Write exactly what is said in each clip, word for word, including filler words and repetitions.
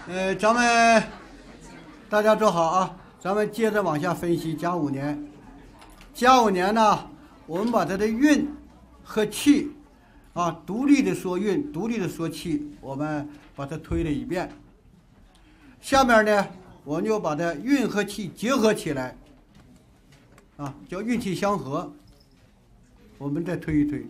呃，咱们大家坐好啊，咱们接着往下分析甲午年。甲午年呢，我们把它的运和气啊，独立的说运，独立的说气，我们把它推了一遍。下面呢，我们就把它运和气结合起来，啊，叫运气相合。我们再推一推。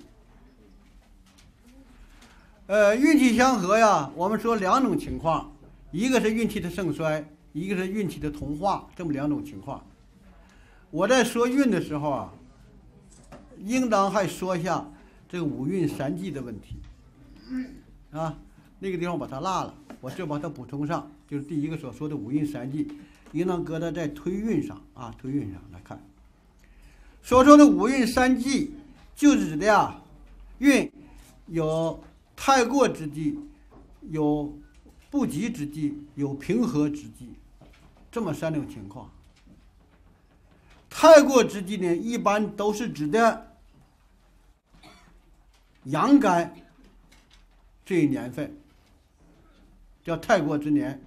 呃，运气相合呀，我们说两种情况，一个是运气的盛衰，一个是运气的同化，这么两种情况。我在说运的时候啊，应当还说一下这个五运三季的问题啊，那个地方把它落了，我这把它补充上，就是第一个所说的五运三季，应当搁它在推运上啊，推运上来看。所说的五运三季，就指的呀，运有太过之际，有不及之际，有平和之际，这么三种情况。太过之际呢，一般都是指的阳干这一年份，叫太过之年。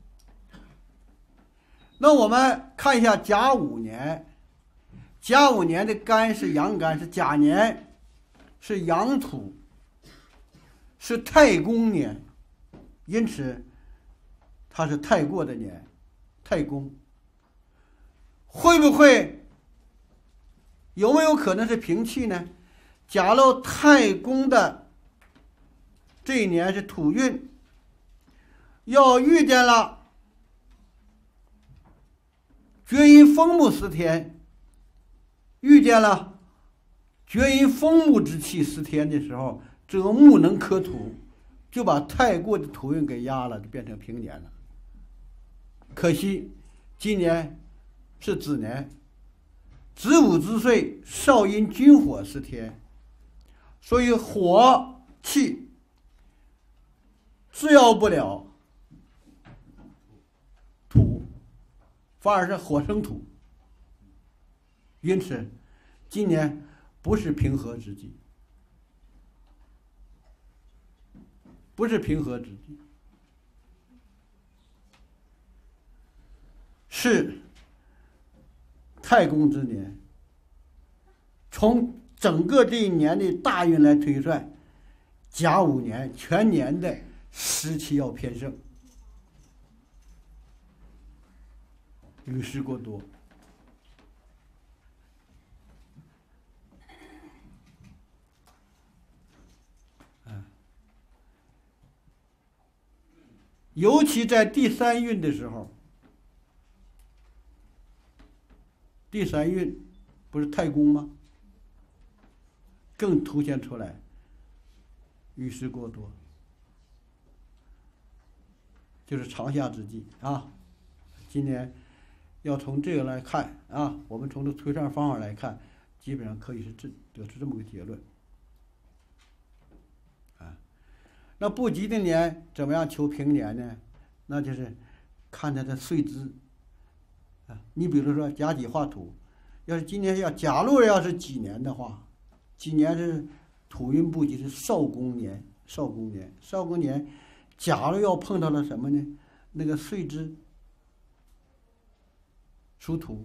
那我们看一下甲午年，甲午年的干是阳干，是甲年，是阳土，是太公年，因此它是太过的年，太公。会不会有没有可能是平气呢？假如太公的这一年是土运，要遇见了厥阴风木司天，遇见了厥阴风木之气司天的时候，这个木能克土，就把太过的土运给压了，就变成平年了。可惜今年是子年，子午之岁，少阴君火司天，所以火气制药不了土，反而是火生土，因此今年不是平和之际，不是平和之际，是太公之年。从整个这一年的大运来推算，甲午年全年的湿气要偏盛，雨湿过多。尤其在第三运的时候，第三运不是太公吗？更凸显出来雨湿过多，就是长夏之际啊。今年要从这个来看啊，我们从这推算方法来看，基本上可以是这得出这么个结论啊。那不吉的年怎么样求平年呢？那就是看它的岁支啊。你比如说甲己化土，要是今年要甲路要是己年的话，己年是土运不吉，是少公年，少公年，少公年，假如要碰到了什么呢？那个岁支属土，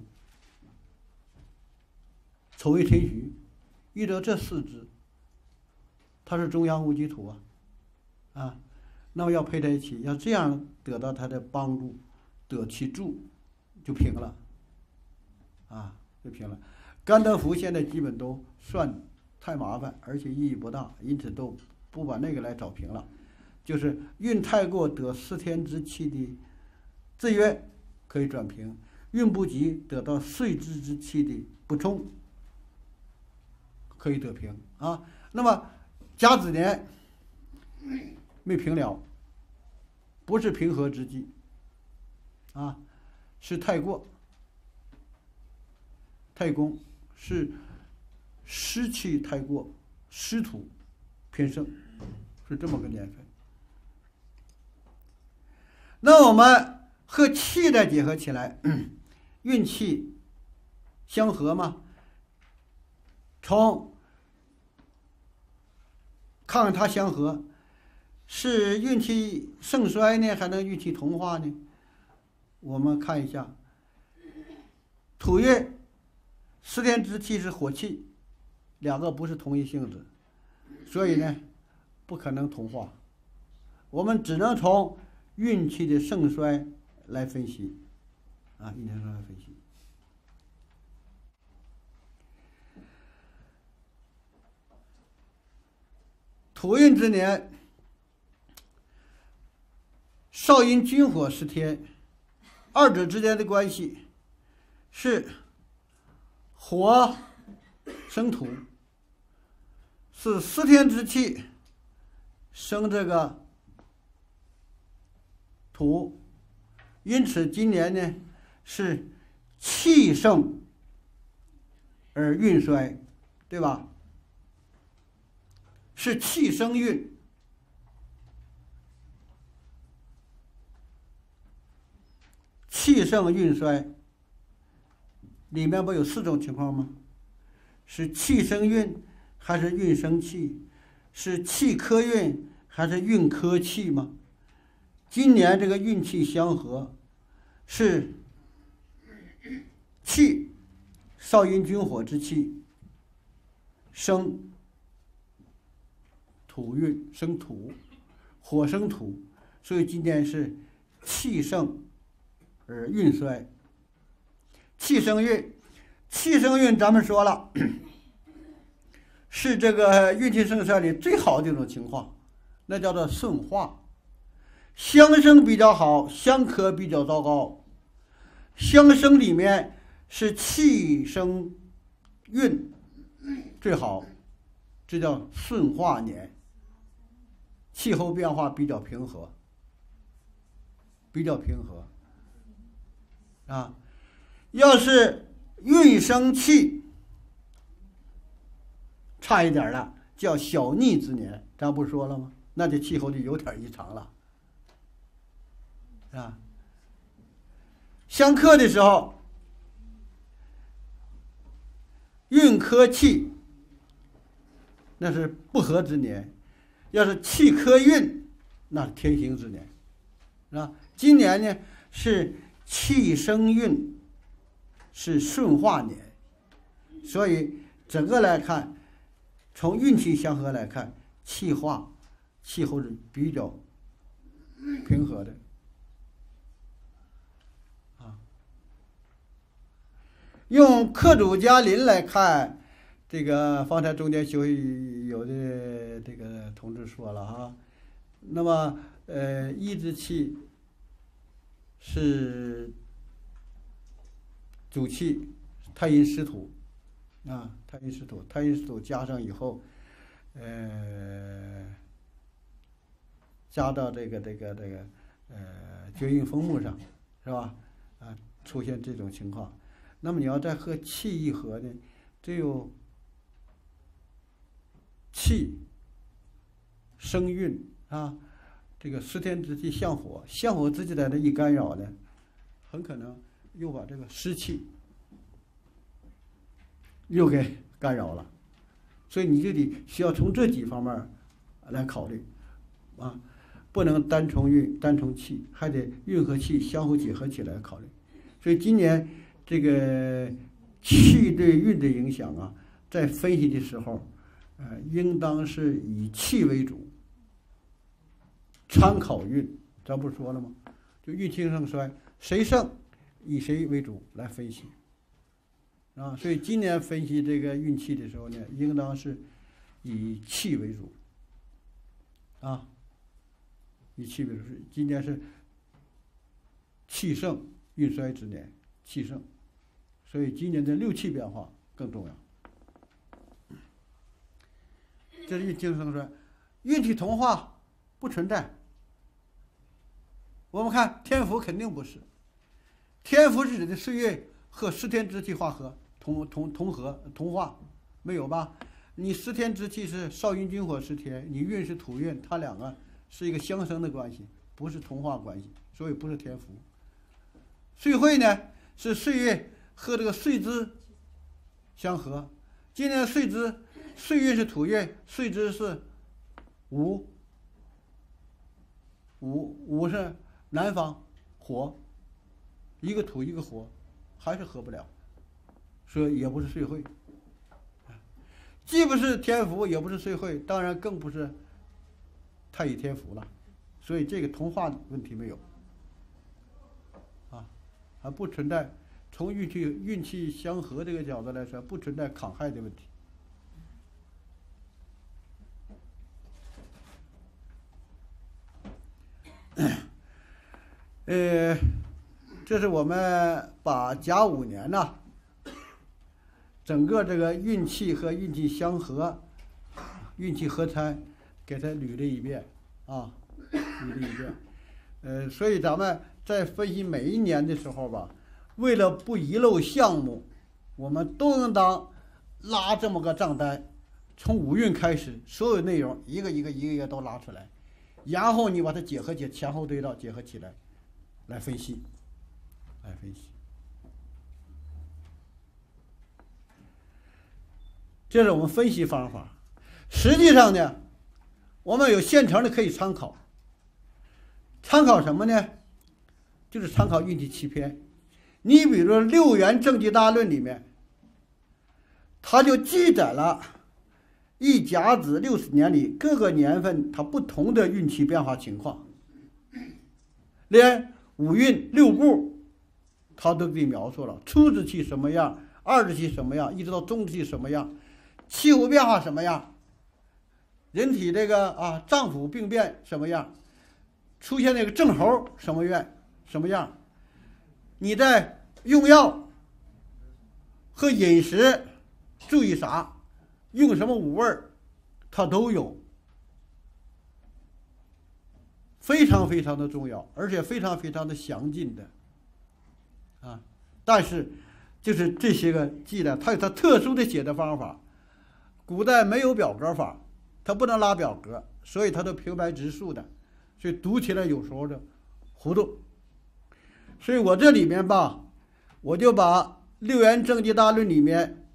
丑未辰戌，遇到这四支，它是中央无极土啊，啊，那么要配在一起，要这样得到它的帮助，得其助，就平了，啊，就平了。甘德福现在基本都算太麻烦，而且意义不大，因此都不把那个来找平了。就是运太过得司天之气的制约，可以转平；运不及得到岁支之气的补充，可以得平啊。那么甲子年没平了，不是平和之际啊，是太过，太公是湿气太过，湿土偏盛，是这么个年份。那我们和气再结合起来，运气相合嘛，从看看它相合， 是运气盛衰呢，还能运气同化呢？我们看一下，土月十天之气是火气，两个不是同一性质，所以呢，不可能同化。我们只能从运气的盛衰来分析，啊，运气盛衰来分析。土运之年，少阴君火十天，二者之间的关系是火生土，是十天之气生这个土，因此今年呢是气盛而运衰，对吧？是气生运，气盛运衰，里面不有四种情况吗？是气生运还是运生气？是气克运还是运克气吗？今年这个运气相合，是气少阴君火之气生土运，生土，火生土，所以今年是气盛而运衰。气生运，气生运咱们说了，是这个运气盛衰里最好的一种情况，那叫做顺化。相生比较好，相克比较糟糕。相生里面是气生运最好，这叫顺化年。气候变化比较平和，比较平和啊。要是运生气，差一点了，叫小逆之年，咱不说了吗？那这气候就有点异常了，啊。相克的时候，运克气，那是不和之年。要是气克运，那是天行之年，是吧？今年呢是气生运，是顺化年，所以整个来看，从运气相合来看，气化气候是比较平和的，啊。用克主加临来看。这个方才中间休息有的这个同志说了哈，那么呃一之气是主气，太阴湿土啊，太阴湿土，太阴湿土加上以后，呃加到这个这个这个呃厥阴风木上，是吧？啊，出现这种情况，那么你要再和气一合呢，只有气生运啊，这个十天之气向火，向火之气在这一干扰呢，很可能又把这个湿气又给干扰了，所以你就得需要从这几方面来考虑啊，不能单从运单从气，还得运和气相互结合起来考虑。所以今年这个气对运的影响啊，在分析的时候。呃，应当是以气为主，参考运，咱不说了吗？就运气盛衰，谁盛，以谁为主来分析，啊，所以今年分析这个运气的时候呢，应当是以气为主，啊，以气为主。今年是气盛运衰之年，气盛，所以今年的六气变化更重要。这是运气盛衰，运气同化不存在。我们看天府肯定不是，天府是指的岁月和十天之气化合同同同合同化，没有吧？你十天之气是少阴君火十天，你运是土运，它两个是一个相生的关系，不是同化关系，所以不是天府。岁会呢是岁月和这个岁支相合，今年的岁支。岁运是土运，岁支是午， 五五是南方火，一个土一个火，还是合不了，所以也不是岁会，既不是天府，也不是岁会，当然更不是太乙天府了，所以这个同化问题没有，啊，还不存在从运气运气相合这个角度来说，不存在抗害的问题。呃，这是我们把甲午年呐，整个这个运气和运气相合、运气合参，给它捋了一遍啊，捋了一遍。呃，所以咱们在分析每一年的时候吧，为了不遗漏项目，我们都应当拉这么个账单，从五运开始，所有内容一个一个一个一个都拉出来，然后你把它结合结前后对照结合起来，来分析，来分析。这是我们分析方法。实际上呢，我们有现成的可以参考。参考什么呢？就是参考运气七篇。你比如说《六元正纪大论》里面，它就记载了一甲子六十年里各个年份它不同的运气变化情况，连五运六故，它都给描述了初之气什么样，二之气什么样，一直到中之气什么样，气候变化什么样，人体这个啊脏腑病变什么样，出现那个症候什么样什么样，你在用药和饮食注意啥，用什么五味儿，它都有，非常非常的重要，而且非常非常的详尽的啊。但是就是这些个记载，它有它特殊的写的方法。古代没有表格法，它不能拉表格，所以它都平白直述的，所以读起来有时候就糊涂。所以我这里面吧，我就把《六元正纪大论》里面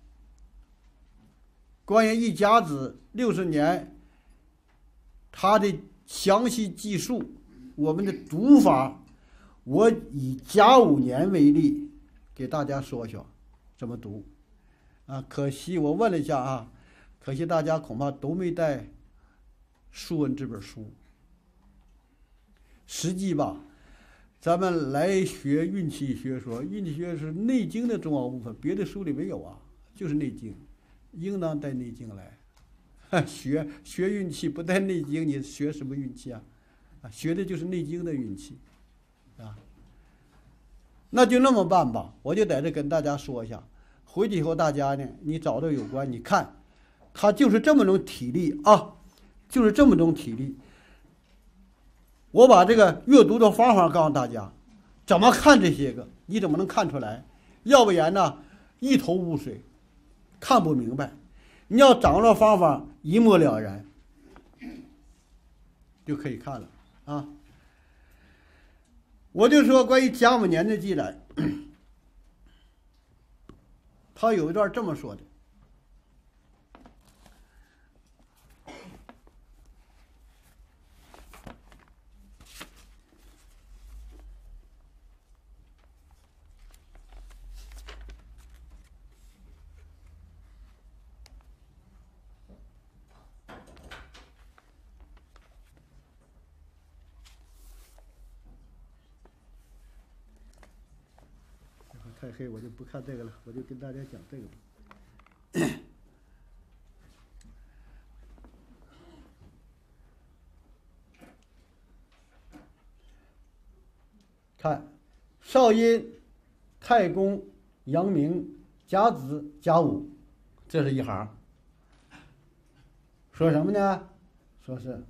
关于一甲子六十年它的详细记述，我们的读法，我以甲午年为例，给大家说说怎么读啊。可惜我问了一下啊，可惜大家恐怕都没带《述问》这本书。实际吧，咱们来学运气学说，运气学是《内经》的重要部分，别的书里没有啊，就是《内经》，应当带《内经》来。学学运气不带《内经》，你学什么运气啊？啊，学的就是《内经》的运气，啊。那就那么办吧，我就在这跟大家说一下。回去以后大家呢，你找到有关，你看，它就是这么种体例啊，就是这么种体例。我把这个阅读的方法告诉大家，怎么看这些个，你怎么能看出来？要不然呢，一头雾水，看不明白。你要掌握方法，一目了然，就可以看了啊。我就说关于甲午年的记载，他有一段这么说的。太黑，我就不看这个了，我就跟大家讲这个吧。看，少阴、太公、阳明、甲子、甲午，这是一行。说什么呢？说是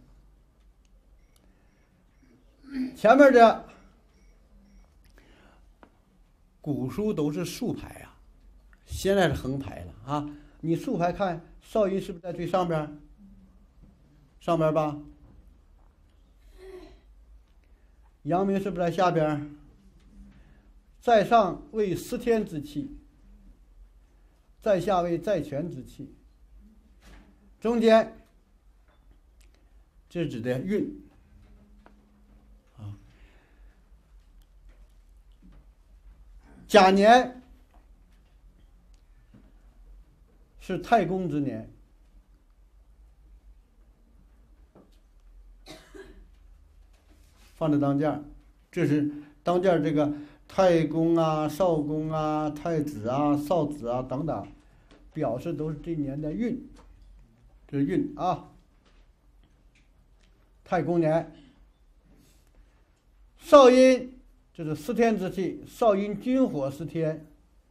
前面的古书都是竖排啊，现在是横排了啊。你竖排看，少阴是不是在最上边？上边吧。阳明是不是在下边？在上为司天之气，在下为在权之气。中间这指的运， 甲年是太公之年，放在当间，这是当间这个太公啊、少公啊、太子啊、少子啊等等，表示都是这年的运，这是运啊。太公年，少阴就是司天之气，少阴君火司天，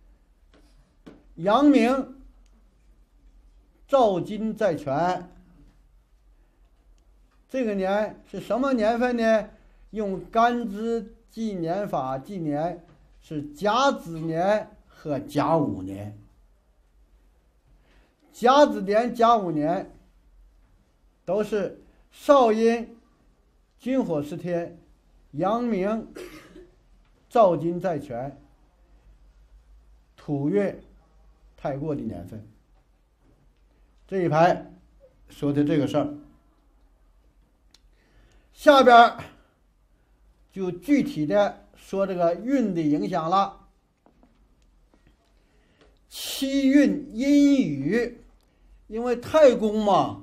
阳明照金在权。这个年是什么年份呢？用干支纪年法纪年是甲子年和甲午年。甲子年、甲午年都是少阴君火司天，阳明照金在权，土月太过的年份。这一排说的这个事儿，下边就具体的说这个运的影响了。七运阴雨，因为太公嘛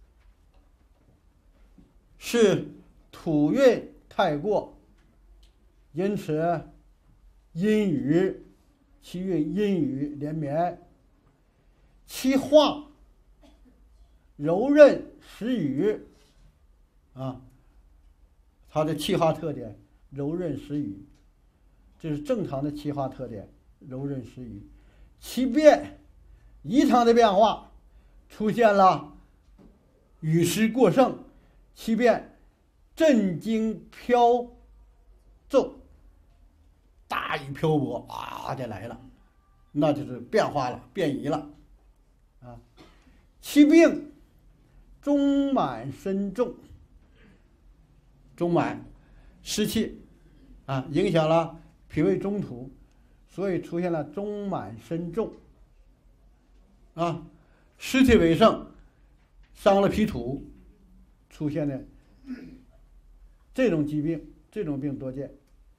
是土运太过，因此阴雨，七运阴雨连绵。七化柔韧时雨啊，它的气化特点柔韧时雨，这是正常的气化特点，柔韧时雨。七变异常的变化，出现了雨势过盛，七变震惊飘骤，大雨瓢泼啊的来了，那就是变化了，变异了啊。七病中满身重，中满湿气啊，影响了脾胃中土，所以出现了中满身重啊，湿气为盛，伤了脾土，出现的这种疾病，这种病多见。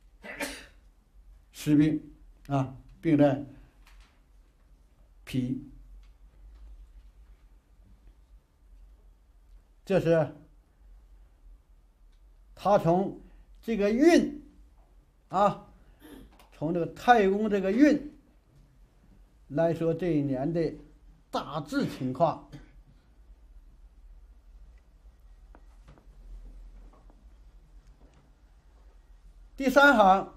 湿病啊，病在脾，这是他从这个运啊，从这个太公这个运来说这一年的大致情况。第三行，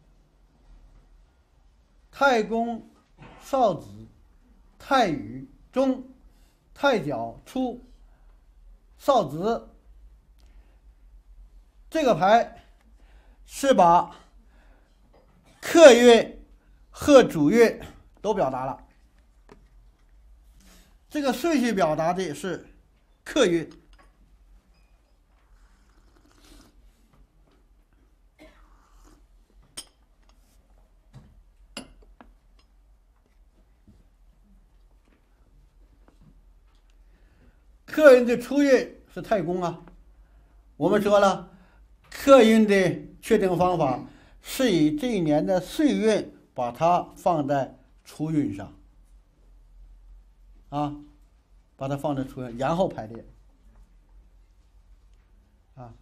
太公、少子、太乙中、太角初、少子，这个牌是把客运和主运都表达了。这个顺序表达的是客运，客运的出运是太公啊。我们说了，客运的确定方法是以这一年的岁运把它放在出运上啊，把它放在出运，然后排列啊。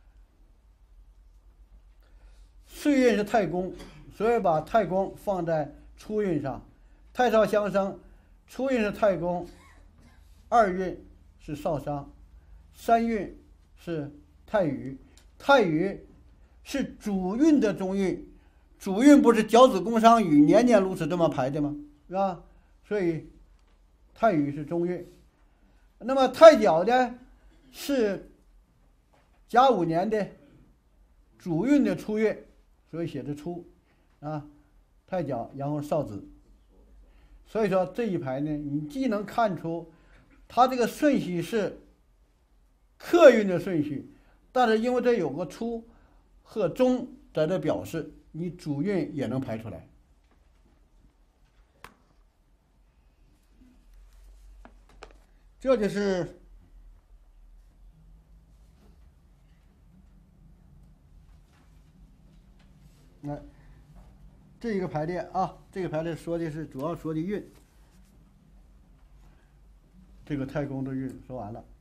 岁运是太公，所以把太公放在出运上。太少相生，出运是太公，二运是少商，三运是太乙，太乙是主运的中运，主运不是角子宫商羽年年如此这么排的吗？是吧？所以太乙是中运。那么太角呢是甲午年的主运的初运，所以写的初啊，太角，然后少子。所以说这一排呢，你既能看出它这个顺序是客运的顺序，但是因为这有个初和中在这表示，你主运也能排出来。这就是那这个排列啊，这个排列说的是主要说的运，这个太公的运说完了。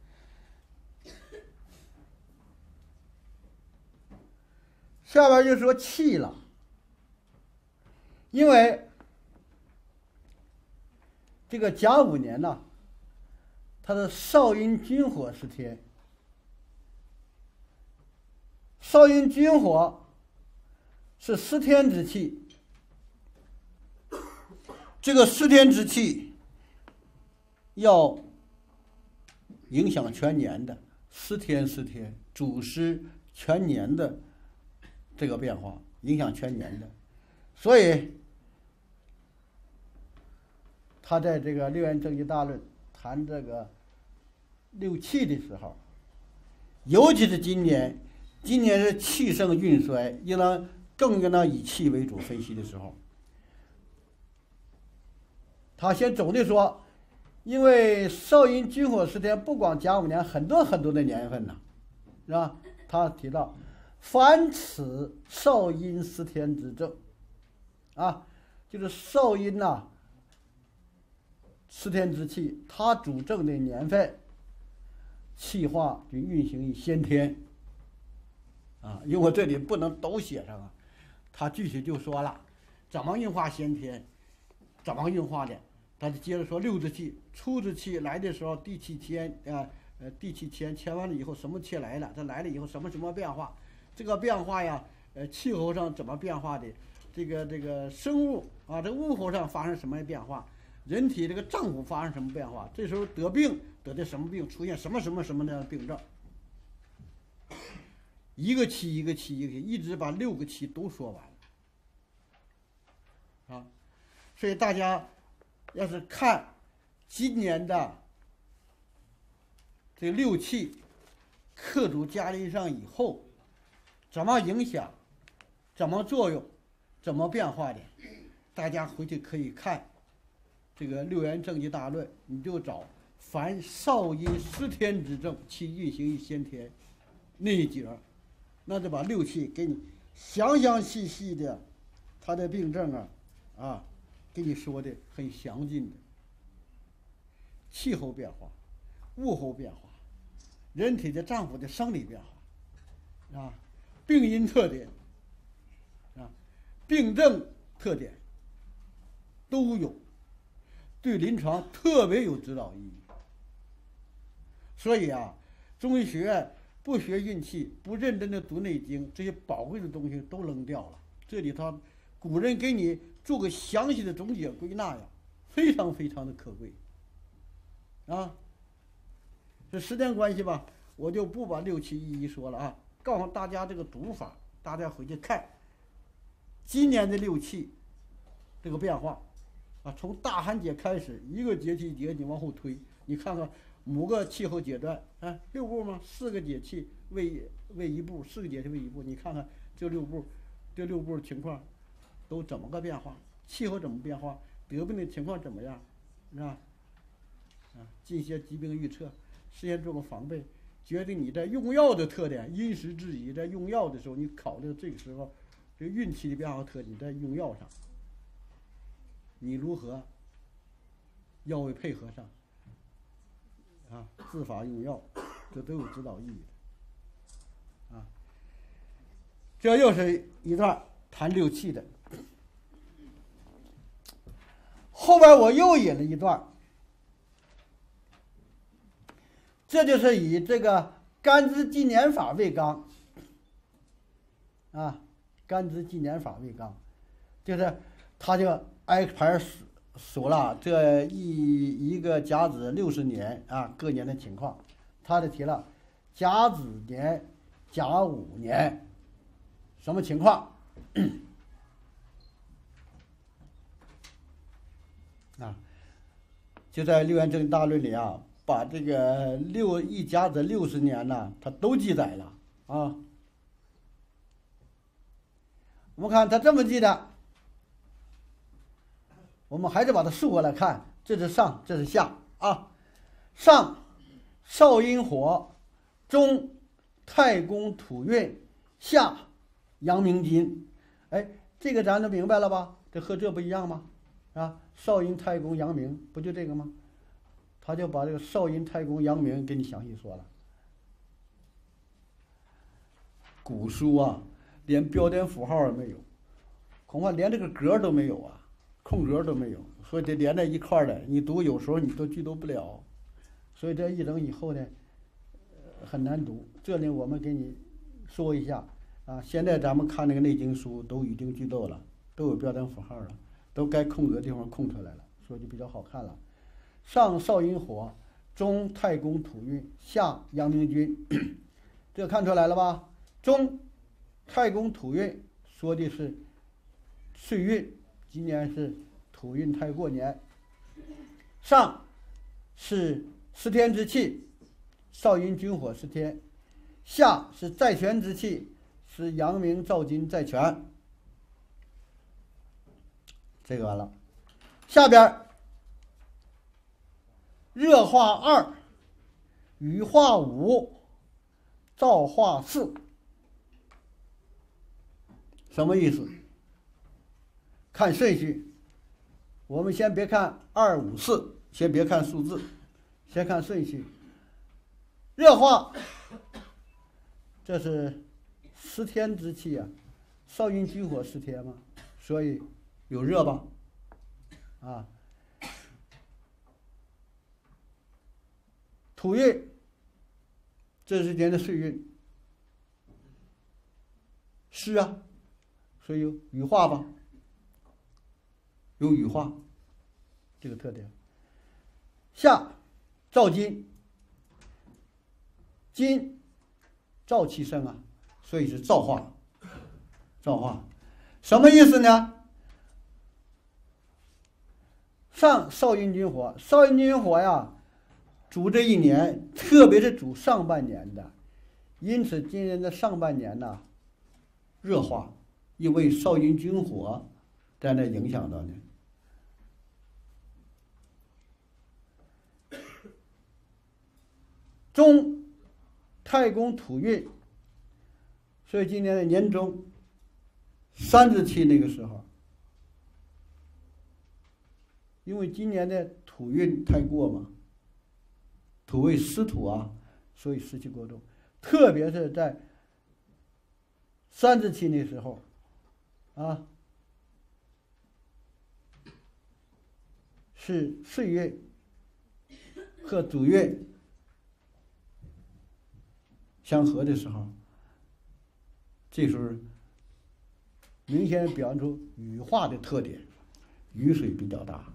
下边就说气了，因为这个甲午年呐、啊，它的少阴君火是天，少阴君火是失天之气，这个失天之气要影响全年的，失天失天主失全年的这个变化，影响全年的，所以他在这个六元正气大论谈这个六气的时候，尤其是今年，今年是气盛运衰，应当更应当以气为主分析的时候，他先总的说，因为少阴君火失天，不光甲午年，很多很多的年份呢，是吧？他提到，凡此少阴失天之症，啊，就是少阴呐、啊。失天之气，它主政的年份，气化就运行于先天，啊，因为我这里不能都写上啊，他具体就说了，怎么运化先天，怎么运化的，他就接着说六之气，初之气来的时候，地气迁啊，呃，地气迁迁完了以后，什么气来了？它来了以后什么什么变化？这个变化呀，呃，气候上怎么变化的？这个这个生物啊，这物候上发生什么变化？人体这个脏腑发生什么变化？这时候得病得的什么病？出现什么什么什么的病症？一个气一个气一个气，一直把六个气都说完了啊！所以大家要是看今年的这六气克主加临上以后，怎么影响？怎么作用？怎么变化的？大家回去可以看。这个六元正气大论，你就找凡少阴失天之症，气运行于先天那一节，那就把六气给你详详细细的，它的病症啊，啊，给你说的很详尽的。气候变化、物候变化、人体的脏腑的生理变化，啊，病因特点，啊，病症特点都有。对临床特别有指导意义，所以啊，中医学院不学运气，不认真的读《内经》，这些宝贵的东西都扔掉了。这里头古人给你做个详细的总结归纳呀，非常非常的可贵啊。这时间关系吧，我就不把六气一一说了啊，告诉大家这个读法，大家回去看今年的六气这个变化。啊，从大寒节开始，一个节气一节你往后推，你看看某个气候阶段，啊，六步吗？四个节气为为一步，四个节气为一步，你看看这六步，这六步情况都怎么个变化？气候怎么变化？得病的情况怎么样？是吧？啊，进些疾病预测，事先做个防备，决定你在用药的特点，因时制宜，在用药的时候，你考虑这个时候这运气的变化特点，在用药上。你如何药物配合上啊？自法用药，这都有指导意义的啊。这又是一段谈六气的，后边我又引了一段，这就是以这个干支纪年法为纲啊，干支纪年法为纲，就是他就挨排数数了这一一个甲子六十年啊，各年的情况，他就提了甲子年、甲午年什么情况啊？就在六元正气大论里啊，把这个六一甲子六十年呢，他都记载了啊。我们看他这么记的。我们还是把它竖过来看，这是上，这是下啊。上少阴火，中太公土运，下阳明金。哎， 这个咱都明白了吧？这和这不一样吗？啊，少阴、太公、阳明，不就这个吗？他就把这个少阴、太公、阳明给你详细说了。古书啊，连标点符号也没有，恐怕连这个格都没有啊，空格都没有，所以这连在一块儿的，你读有时候你都记读不了，所以这一整以后呢，呃很难读。这里我们给你说一下啊，现在咱们看那个内经书都已经记到了，都有标点符号了，都该空格的地方空出来了，所以就比较好看了。上少阴火，中太公土运，下阳明君，这看出来了吧？中太公土运说的是岁运，今年是土运太过年。上是司天之气，少阴君火司天；下是在权之气，是阳明照金在权。这个完了，下边热化二，雨化五，燥化四。什么意思？看顺序，我们先别看二五四，先别看数字，先看顺序。热化，这是司天之气啊，少阴君火司天嘛，所以有热吧？啊，土运，这是年的岁运，是啊。所以有羽化吧，有羽化这个特点。下燥金，金燥气生啊，所以是燥化。燥化什么意思呢？上少阴君火，少阴君火呀，主这一年，特别是主上半年的，因此今年的上半年呢，热化。因为少阴君火在那影响到呢，中太公土运，所以今年的年中三至七那个时候，因为今年的土运太过嘛，土为湿土啊，所以湿气过重，特别是在三至七那时候。啊，是岁月和主月相合的时候，这时候明显表现出雨化的特点，雨水比较大。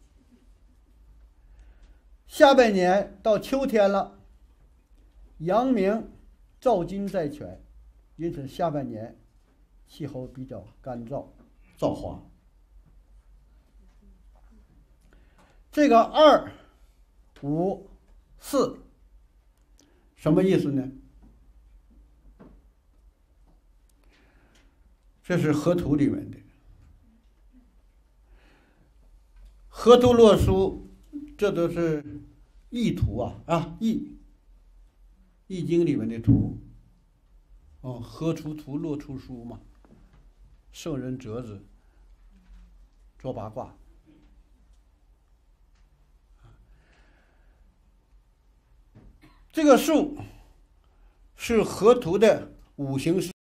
下半年到秋天了，阳明照金在权，因此下半年气候比较干燥、燥化。这个二、五、四什么意思呢？这是河图里面的河图洛书，这都是易图啊啊易易经里面的图。哦，河出图，洛出书嘛。圣人折子捉八卦，这个数是河图的五行